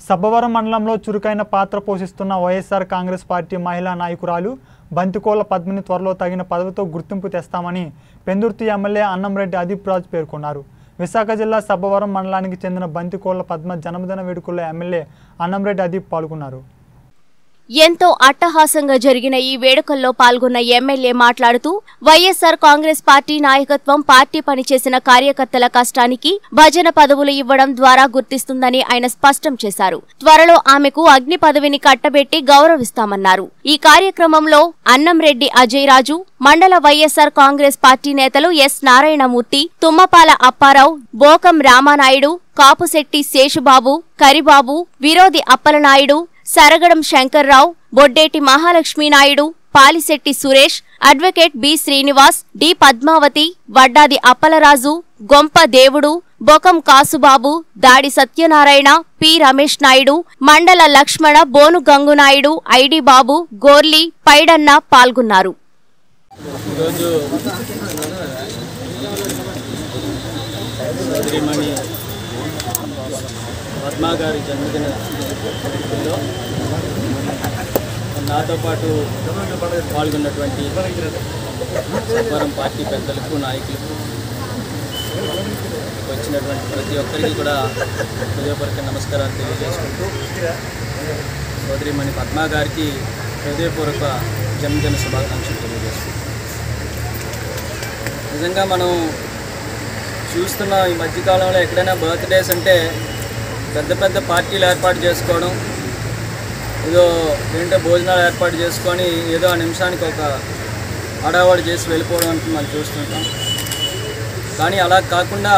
సబ్బవరం మండలంలో చురుకైన పాత్ర పోషిస్తున్న వైఎస్ఆర్ కాంగ్రెస్ పార్టీ మహిళా నాయకురాలు బంతికోల పద్మిని త్వరలో తగిన పదవితో గుర్తింపు తెస్తామని పెందుర్తి ఎమ్మెల్యే అన్నంరెడ్డి అదీప్ రాజ్ పేర్కొన్నారు. విశాఖ జిల్లా సబ్బవరం మండలానికి చెందిన బంతికోల పద్మ జన్మదిన వేడుకల్లో ఎమ్మెల్యే అన్నంరెడ్డి అదీప్ పాల్గొన్నారు. ఎంతో అట్టహాసంగా జరిగిన ఈ వేడుకల్లో పాల్గొన్న ఎమ్మెల్యే మాట్లాడుతూ వైఎస్ఆర్ కాంగ్రెస్ పార్టీ నాయకత్వం పార్టీ పనిచేసిన కార్యకర్తల కష్టానికి భజన పదవులు ఇవ్వడం ద్వారా గుర్తిస్తుందని ఆయన స్పష్టం చేశారు. త్వరలో ఆమెకు అగ్ని పదవిని కట్టబెట్టి గౌరవిస్తామన్నారు. ఈ కార్యక్రమంలో అన్నంరెడ్డి అజయ్ రాజు, మండల వైఎస్ఆర్ కాంగ్రెస్ పార్టీ నేతలు S Narayanamurthy, Tummapala Apparao, Bokam Ramanaidu, Kapusetti Seshubabu, Karibabu, Virodhi Appalanaidu, Saragadam Shankarrao, Boddeti Mahalakshminaidu, Palisetti Suresh, advocate B Srinivas, D Padmavathi, Vaddadi Appalaraju, Gompa Devudu, Bokam Kasubabu, దాడి సత్యనారాయణ, పి రమేష్ నాయుడు, మండల లక్ష్మణ, బోను గంగునాయుడు, ఐడి బాబు, గోర్లి, పైడన్న పాల్గొన్నారు. పద్మా గారి జన్మదిన వేడుకల్లో నాతో పాటు పాల్గొన్నటువంటి సబ్బవరం పార్టీ పెద్దలకు, నాయకులకు, వచ్చినటువంటి ప్రతి ఒక్కరికి కూడా హృదయపూర్వక నమస్కారాలు తెలియజేసుకుంటూ సోదరిమణి పద్మా గారికి హృదయపూర్వక జన్మదిన శుభాకాంక్షలు తెలియజేసుకుంటాం. నిజంగా మనం చూస్తున్న ఈ మధ్యకాలంలో ఎక్కడైనా బర్త్డేస్ అంటే పెద్ద పెద్ద పార్టీలు ఏర్పాటు చేసుకోవడం, ఏదో ఏంటో భోజనాలు ఏర్పాటు చేసుకొని ఏదో ఆ నిమిషానికి ఒక హడావడి చేసి వెళ్ళిపోవడం అంటే మనం చూస్తుంటాం. కానీ అలా కాకుండా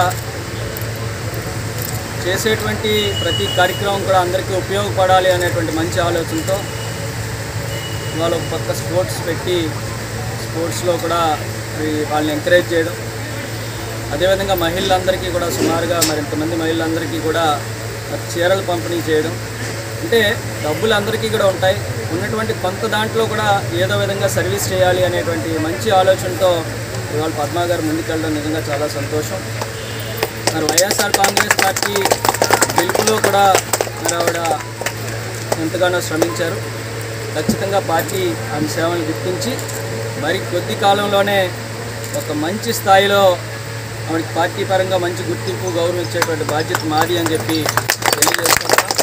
చేసేటువంటి ప్రతి కార్యక్రమం కూడా అందరికీ ఉపయోగపడాలి అనేటువంటి మంచి ఆలోచనతో ఇవాళ ఒక పక్క స్పోర్ట్స్ పెట్టి స్పోర్ట్స్లో కూడా వాళ్ళని ఎంకరేజ్ చేయడం, అదేవిధంగా మహిళలందరికీ కూడా సుమారుగా మరింతమంది మహిళలందరికీ కూడా చీరలు పంపిణీ చేయడం. అంటే డబ్బులు అందరికీ కూడా ఉంటాయి, ఉన్నటువంటి కొంత దాంట్లో కూడా ఏదో విధంగా సర్వీస్ చేయాలి అనేటువంటి మంచి ఆలోచనతో ఇవాళ పద్మా గారు ముందుకెళ్ళడం నిజంగా చాలా సంతోషం. మరి వైఎస్ఆర్ కాంగ్రెస్ పార్టీ గెలుపులో కూడా మరి ఆవిడ ఎంతగానో శ్రమించారు. ఖచ్చితంగా పార్టీ ఆమె సేవలను గుర్తించి మరి కొద్ది కాలంలోనే ఒక మంచి స్థాయిలో ఆవిడకి పార్టీ పరంగా మంచి గుర్తింపు, గౌరవం ఇచ్చేటువంటి బాధ్యత మాది అని చెప్పి తెలియజేస్తున్నాం.